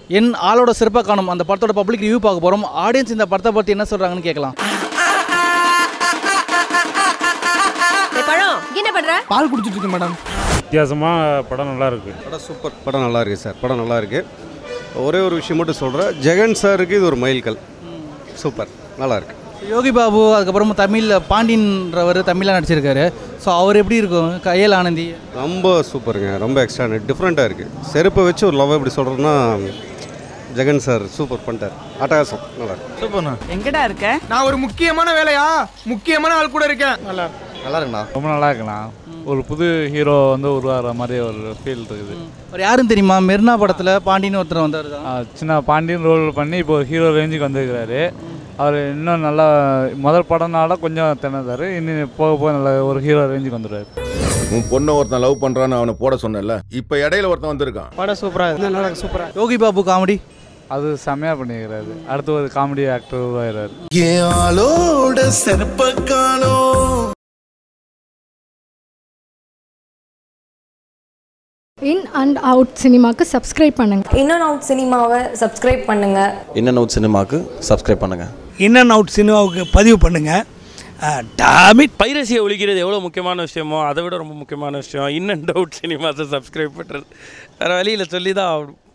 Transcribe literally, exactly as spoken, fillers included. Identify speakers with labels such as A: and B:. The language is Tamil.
A: என் ஆளோட சிறப்பாக காணும் அந்த படத்தோட பப்ளிக் ரிவ்யூ பார்க்க போகிறோம். ஆடியன்ஸ் இந்த படத்தை பற்றி என்ன சொல்கிறாங்கன்னு கேட்கலாம்.
B: என்ன பண்ற?
A: பால் குடிச்சிட்டு இருக்கேன் மேடம்.
C: வித்தியாசமாக படம் நல்லா இருக்கு.
D: படம் சூப்பர், படம் நல்லா இருக்குது சார், படம் நல்லா இருக்குது. ஒரே ஒரு விஷயம் மட்டும் சொல்கிறேன், ஜெகன் சாருக்கு இது ஒரு மைல்கல். சூப்பர், நல்லா இருக்கு.
A: யோகி பாபு அதுக்கப்புறம் தமிழ் பாண்டியன்றவர் தமிழில் நடிச்சிருக்காரு. ஸோ அவர் எப்படி இருக்கும்? கையல் ஆனந்தி
D: ரொம்ப சூப்பருங்க, ரொம்ப எக்ஸ்ட்ரா டிஃப்ரெண்ட்டாக இருக்குது. செருப்பை வச்சு ஒரு லவ் எப்படி சொல்கிறதுன்னா ஜெகன் சார் சூப்பர் பண்ணிட்டார், அட்டகாசம், நல்லா இருக்கு.
A: சூப்பர்ண்ணா.
E: எங்கடா இருக்க?
F: நான் ஒரு முக்கியமான வேலையா முக்கியமான ஆள் கூட இருக்கேன். நல்லா
D: நல்லா இருக்குண்ணா,
C: ரொம்ப நல்லா இருக்குண்ணா. ஒரு புது ஹீரோ வந்து உருவாகிற மாதிரி ஒரு ஃபீல் இருக்குது.
A: அவர் யாருன்னு தெரியுமா? மெர்னா படத்தில் பாண்டின்னு ஒருத்தர் வந்தார் தான்.
C: சின்ன பாண்டியன் ரோல் பண்ணி இப்போ ஹீரோ ரேஞ்சுக்கு வந்துருக்கிறாரு. அவர் இன்னும் நல்லா முதல் படம்னால கொஞ்சம் திணறாரு, இன்னும் போக போக நல்ல ஒரு ஹீரோ ரேஞ்சுக்கு வந்துடுறாரு.
G: உன் பொண்ணை ஒருத்தன் லவ் பண்ணுறான்னு அவனை போட சொன்னல, இப்போ இடையில ஒருத்தன் வந்திருக்கான்.
A: படம் சூப்பராக நல்லா சூப்பராக. யோகி பாபு காமெடி
C: அது செம்மையாக பண்ணிக்கிறாரு. அடுத்து ஒரு காமெடி ஆக்டர் உருவாகிறாரு.
B: இன் அண்ட் அவுட் சினிமாக்கு சப்ஸ்கிரைப் பண்ணுங்க.
H: இன் அண்ட் அவுட் சினிமாவை சப்ஸ்கிரைப் பண்ணுங்க.
I: இன் அண்ட் அவுட் சினிமாக்கு சப்ஸ்கிரைப் பண்ணுங்க.
J: இன் அண்ட் அவுட் சினிமாவுக்கு பதிவு பண்ணுங்க. டாமிட்.
K: பைரசியை ஒழிக்கிறது எவ்வளோ முக்கியமான விஷயமோ அதை விட ரொம்ப முக்கியமான விஷயம் இன் அண்ட் அவுட் சினிமாஸை சப்ஸ்கிரைப் பண்ணுறது. வேறு வழியில் சொல்லி தான் ஆகணும்.